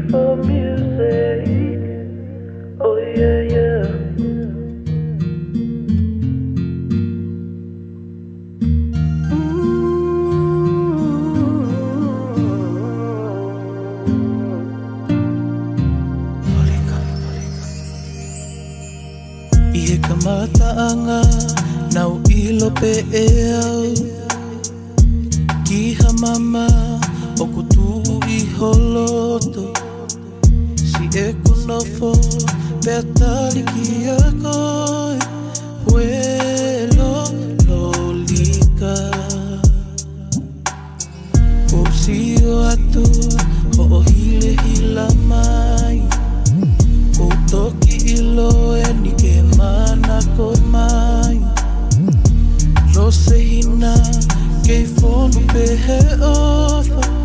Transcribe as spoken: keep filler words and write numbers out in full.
for music. Oh yeah, yeah. Ie kamataanga nau ilo pe e au ki ha mama o kutu I holoto si e kunofo pe atali ki a koe huelo lolika o si o atu o hile hila mai o toki ilo e ni ke mana ko mai lo se hina ke fonu pe he ofa